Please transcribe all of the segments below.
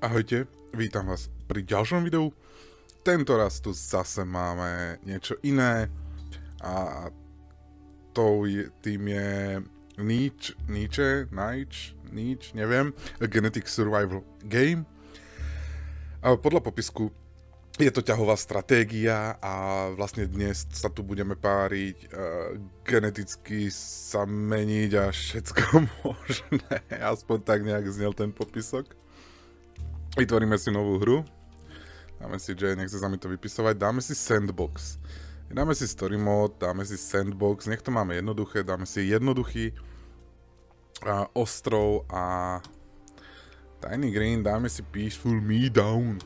Ahojte, vítam vás pri ďalšom videu. Tento raz tu zase máme niečo iné a tým je Niche, neviem, A Genetic Survival Game. A podľa popisku je to ťahová stratégia a vlastne dnes sa tu budeme páriť, geneticky sa meniť a všetko možné. Aspoň tak nejak znel ten popisok. Vytvoríme si novú hru. Dáme si J, nechce sa mi to vypisovať. Dáme si sandbox. Dáme si story mode, dáme si sandbox. Nech to máme jednoduché. Dáme si jednoduchý ostrov a Tiny Green. Dáme si Peaceful Me Down.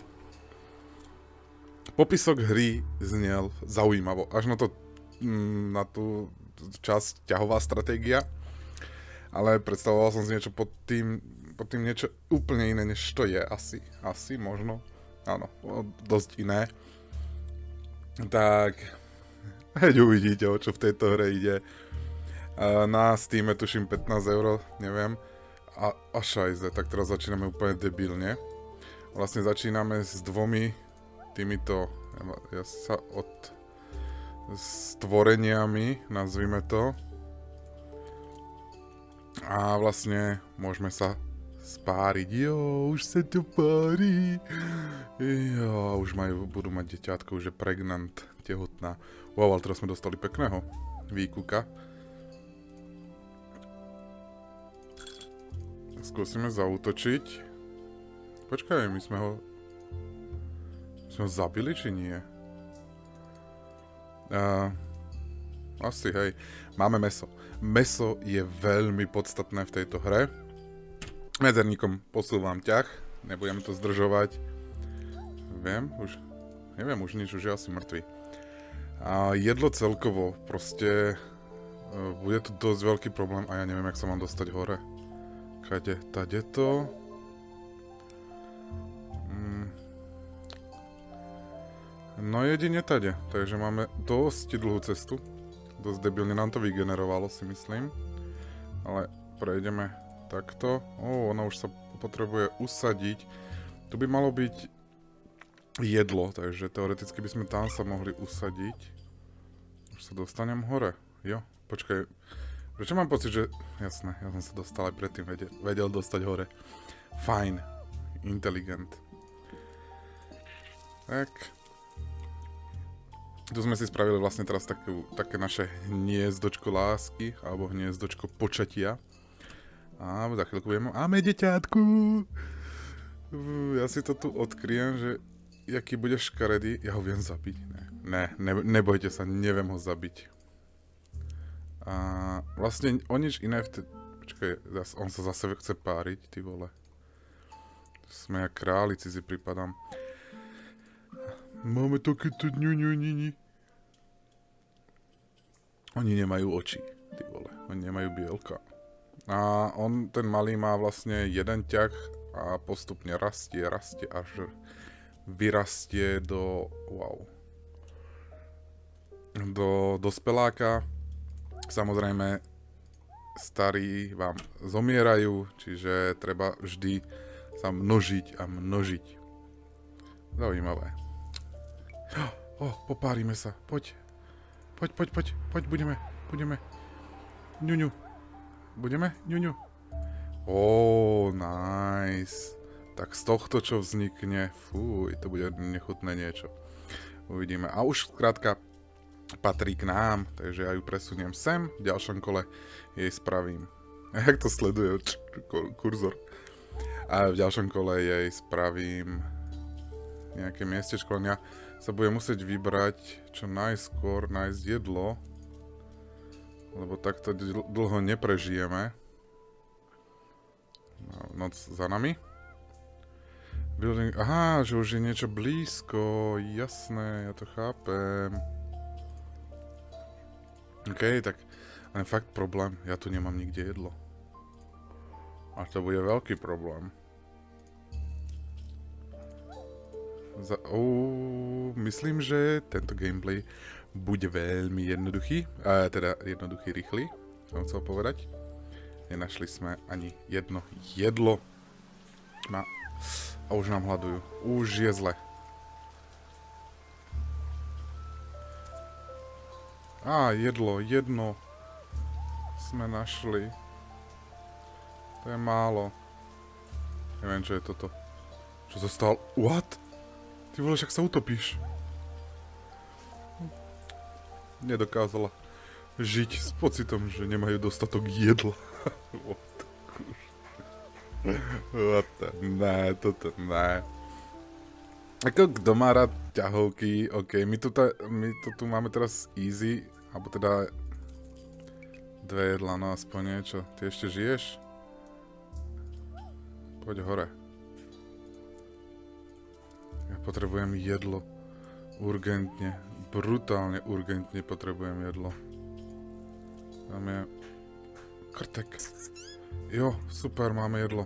Popisok hry znel zaujímavo. Až na tú časť ťahová stratégia. Ale predstavoval som si niečo pod tým niečo úplne iné, než to je asi, možno, áno, dosť iné. Tak, hneď uvidíte, o čo v tejto hre ide. Na Steame tuším 15 €, neviem, a šajze, tak teraz začíname úplne debilne. Vlastne začíname s dvomi týmito stvoreniami, nazvime to. A vlastne môžeme sa spáriť. Jo, už sa to pári. Jo, už budú mať deťátko, už je pregnant, tehotná. Wow, ale teraz sme dostali pekného výkuka. Skúsime zaútočiť. Počkaj, my sme ho zabili, či nie? Asi, hej. Máme mäso. Mäso je veľmi podstatné v tejto hre. Medzerníkom posúvam ťah, nebudem to zdržovať. Neviem už nič, už je asi mŕtvy. A jedlo celkovo, proste bude tu dosť veľký problém a ja neviem, jak sa mám dostať hore. Kade? Tade to? No jedine tade, takže máme dosť dlhú cestu. Dosť debilne nám to vygenerovalo, si myslím. Ale prejdeme takto. Ona už sa potrebuje usadiť. Tu by malo byť jedlo, takže teoreticky by sme tam sa mohli usadiť. Už sa dostanem hore. Jo, počkaj. Prečo mám pocit, že... Jasné, ja som sa dostal aj predtým, vedel dostať hore. Fajn. Inteligent. Tak. Tu sme si spravili vlastne teraz také naše hniezdočko lásky, alebo hniezdočko počatia. A za chvíľku budeme... Máme deťátku! Ja si to tu odkryjem, že jaký bude škaredý. Ja ho viem zabiť. Nebojte sa, neviem ho zabiť. A vlastne o nič iné Počkaj, on sa zase chce páriť, ty vole. Sme jak králici, si pripadám. Máme takéto ňuňuňini. Oni nemajú oči, ty vole. Oni nemajú bielka. A ten malý má vlastne jeden ťah a postupne rastie, až vyrastie do... Wow. Do dospeláka. Samozrejme, starí vám zomierajú, čiže treba vždy sa množiť a množiť. Zaujímavé. Popárime sa. Poď, budeme. Ňuňu. Budeme? Ňuňu. Nice. Tak z tohto, čo vznikne, fúj, to bude nechutné niečo. Uvidíme. A už skrátka patrí k nám, takže ja ju presuniem sem, v ďalšom kole jej spravím. Jak to sleduje kurzor. A v ďalšom kole jej spravím nejaké miestečko, len ja sa budem musieť vybrať čo najskôr, nájsť jedlo, lebo takto dlho neprežijeme. Noc za nami. Building, aha, že už je niečo blízko, jasné, ja to chápem. OK, tak len fakt problém, ja tu nemám nikde jedlo. A to bude veľký problém. Myslím, že tento gameplay bude veľmi jednoduchý, teda jednoduchý, rýchly, som chcel povedať. Nenašli sme ani jedno jedlo. A už nám hľadujú. Už je zle. Jedlo, jedno. Sme našli. To je málo. Neviem, čo je toto. Čo sa stalo? What? Ty vole, však sa utopíš. Nedokázala žiť s pocitom, že nemajú dostatok jedla. What the... Ne, toto ne. Ako kto má rád ťahovky, ok, my to tu máme teraz easy, alebo teda 2 jedlá, no aspoň niečo. Ty ešte žiješ? Poď hore. Ja potrebujem jedlo. Urgentne. Brutálne urgentne potrebujem jedlo. Tam je... krtek. Jo, super, máme jedlo.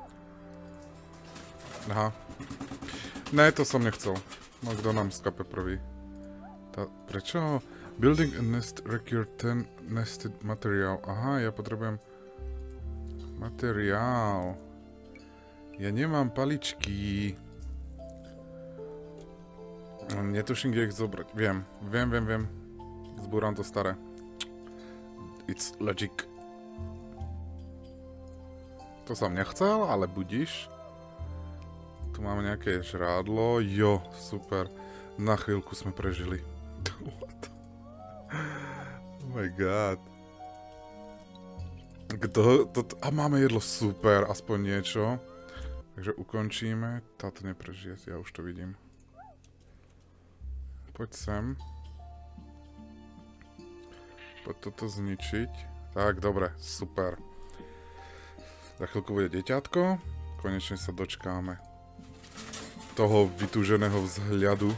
Aha. Ne, to som nechcel. No, kto nám skape prvý? Prečo? Building a nest require 10 nested materiál. Aha, ja potrebujem... materiál. Ja nemám paličky. Netuším, kde ich zobrať. Viem. Zbúram to staré. It's logic. To som nechcel, ale budíš. Tu máme nejaké žrádlo. Jo, super. Na chvíľku sme prežili. What? Oh my god. A máme jedlo, super, aspoň niečo. Takže ukončíme. Táto neprežije, ja už to vidím. Poď sem. Poď toto zničiť. Tak, dobre, super. Za chvíľku bude deťátko. Konečne sa dočkáme toho vytúženého vzhľadu.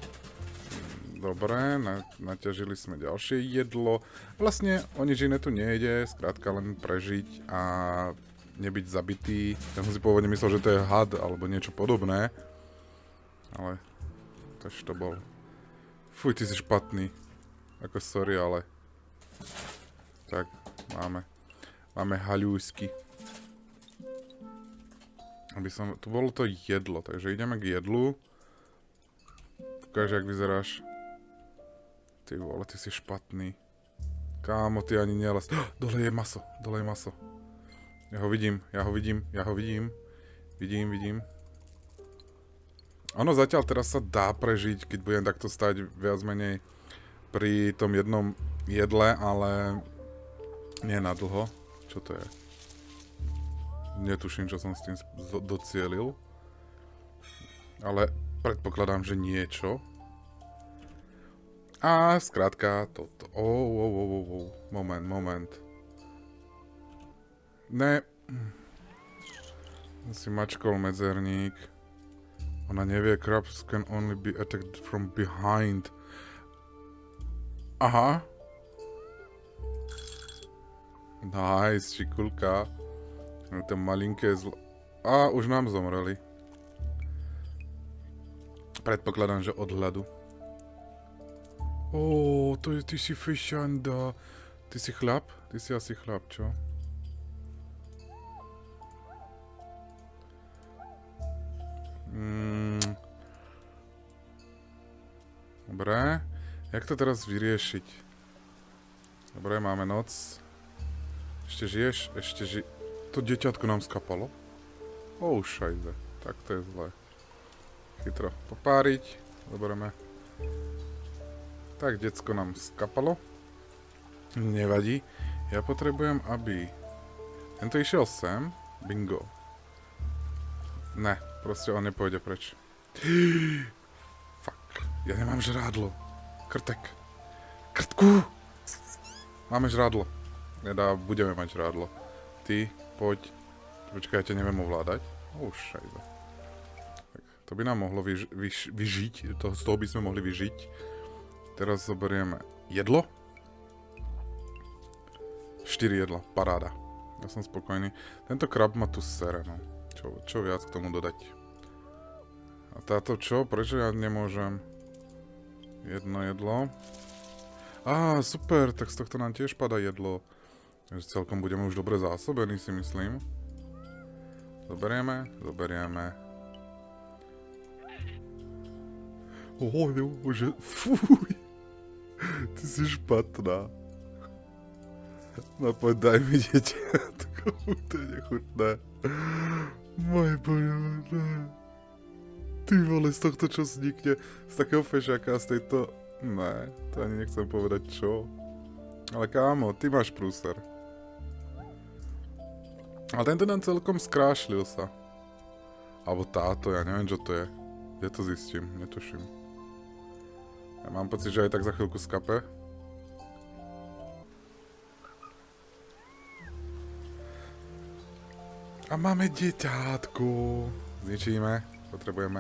Dobre, naťažili sme ďalšie jedlo. Vlastne o nič iné tu nejde, skrátka len prežiť a nebyť zabitý. Ja som si pôvodne myslel, že to je had alebo niečo podobné. Ale tož to bol. Fuj, ty si špatný. Ako sorry, ale... Tak, máme haľúsky. Tu bolo to jedlo, takže ideme k jedlu. Ukáž, jak vyzeráš. Ty vole, ty si špatný. Kámo, ty ani neles. Dole je maso. Ja ho vidím. Vidím. Ono zatiaľ teraz sa dá prežiť, keď budem takto stať viac menej pri tom jednom jedle, ale nie na dlho. Čo to je? Netuším, čo som s tým docielil. Ale predpokladám, že niečo. A skrátka toto. Moment. Ne. Si mačkol medzerník. Ona nevie, crabs can only be attacked from behind. Aha. Nice, šikulka. To malinké už nám zomreli. Predpokladám, že od hladu. Ty si fišanda. Ty si chlap? Ty si asi chlap, čo? Dobre. Jak to teraz vyriešiť? Dobre, máme noc. Ešte žiješ? To deťatko nám skapalo? Šajze. Tak to je zlé. Chytro popáriť. Dobereme. Tak, decko nám skapalo. Nevadí. Ja potrebujem, aby... Tento išiel sem. Bingo. Ne, proste on nepôjde preč. Fuck. Ja nemám žrádlo. Krtek. Krtku! Máme žrádlo. Budeme mať žrádlo. Ty, poď. Počkaj, ja ťa neviem ovládať. Šajba. Tak, to by nám mohlo vyžiť. Z toho by sme mohli vyžiť. Teraz zoberieme jedlo. 4 jedla. Paráda. Ja som spokojný. Tento krab ma tu sere, no. Čo viac k tomu dodať? A táto čo? Prečo ja nemôžem? Jedno jedlo. Super, tak z tohto nám tiež padá jedlo. Takže celkom budeme už dobre zásobení, si myslím. Zoberieme. že... Fuj. Ty si špatná. No poď daj mi dieťatko, to je nechutné. Môj bože, ty vole, z tohto čo vznikne, z takého fešáka, z tejto... Ne, to ani nechcem povedať čo. Ale kámo, ty máš prúser. Ale tento nám celkom skrášlil sa. Alebo táto, ja neviem čo to je. Ja to zistím, netuším. Ja mám pocit, že aj tak za chvíľku skape. A máme dieťátku. Zničíme. Potrebujeme.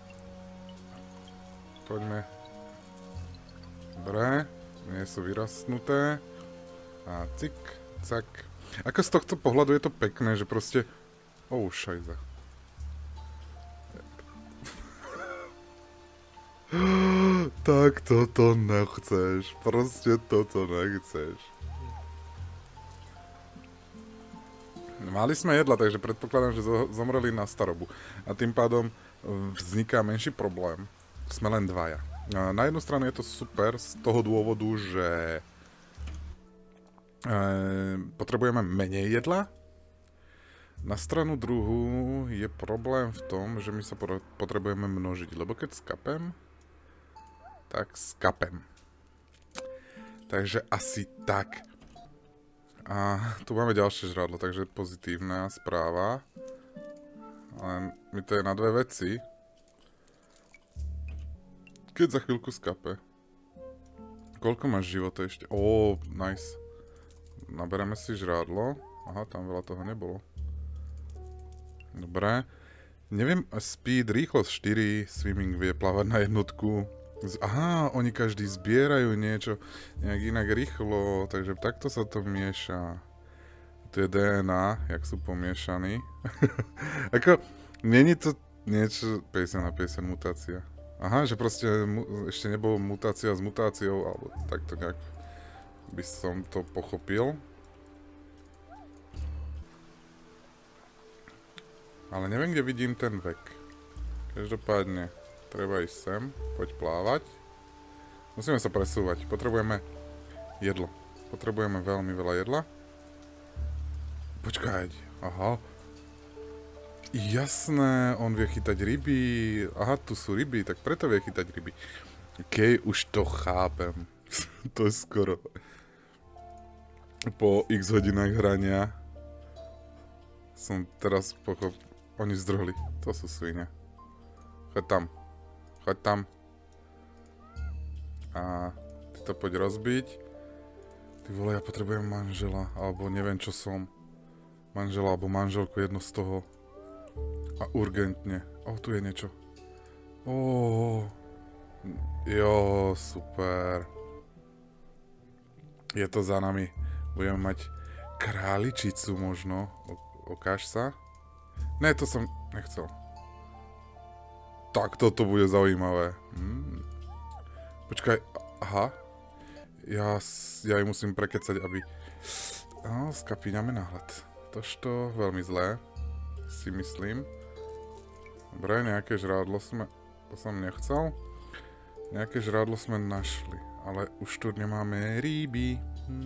Poďme. Dobre. Nie sú vyrastnuté. A cik, cak. Ako z tohto pohľadu je to pekné, že proste... Oh, šajza. Tak toto nechceš. Proste toto nechceš. Mali sme jedla, takže predpokladám, že zomreli na starobu. A tým pádom vzniká menší problém. Sme len dvaja. Na jednu stranu je to super z toho dôvodu, že potrebujeme menej jedla. Na stranu druhú je problém v tom, že my sa potrebujeme množiť. Lebo keď skapem, tak skapem. Takže asi tak. A tu máme ďalšie žrádlo, takže pozitívna správa. Ale mi to je na dve veci. Keď za chvíľku skape. Koľko máš života ešte? Ó, nice. Nabereme si žrádlo. Aha, tam veľa toho nebolo. Dobre. Neviem, speed, rýchlosť 4, swimming vie plávať na jednotku. Aha, oni každý zbierajú niečo nejak inak rýchlo, takže takto sa to mieša. Tu je DNA, jak sú pomiešaní. Ako, není to niečo 50 na 50 mutácia. Aha, že proste ešte nebolo mutácia s mutáciou, alebo takto nejak by som to pochopil. Ale neviem, kde vidím ten vek. Každopádne. Treba ísť sem, poď plávať. Musíme sa presúvať, potrebujeme jedlo. Potrebujeme veľmi veľa jedla. Počkaj, aha. Jasné, on vie chytať ryby. Aha, tu sú ryby, tak preto vie chytať ryby. OK, už to chápem. To je skoro. Po x hodinách hrania som teraz pochopil. Oni zdrhli, to sú svine. Choď tam. Choď tam. A ty to poď rozbiť. Ty vole, ja potrebujem manžela, alebo neviem čo som. Manžela alebo manželku, jedno z toho. A urgentne. O, tu je niečo. Ó. Jo, super. Je to za nami. Budeme mať králičicu možno. Ukáž sa. Ne, to som nechcel. Tak toto bude zaujímavé. Počkaj, aha. Ja ju musím prekecať, aby... No, skapíňame náhľad. Tožto veľmi zlé, si myslím. Dobre, nejaké žrádlo sme... To som nechcel. Nejaké žrádlo sme našli, ale už tu nemáme ryby.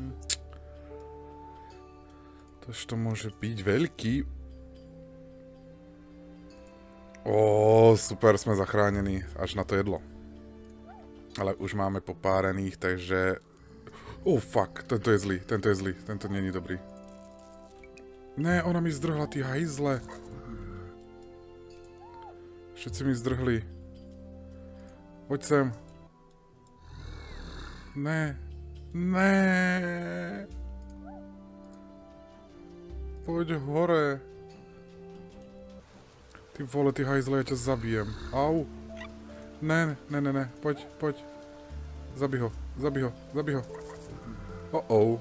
Tožto môže byť veľký. Ó, super, sme zachránení až na to jedlo. Ale už máme popárených, takže... Oh, fuck, tento je zlý, tento není dobrý. Ne, ona mi zdrhla, ty hajzle. Všetci mi zdrhli. Poď sem. Ne. Ne. Poď hore. Ty vole, ty hajzle, ja ťa zabijem. Au. Ne, poď. Zabij ho. Oh.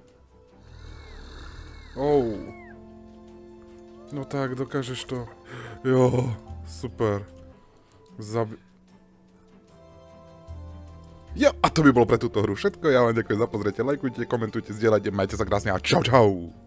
No tak, dokážeš to. Jo, super. Jo, a to by bolo pre túto hru všetko. Ja vám ďakujem za pozrietie, lajkujte, komentujte, zdieľajte, majte sa krásne a čau.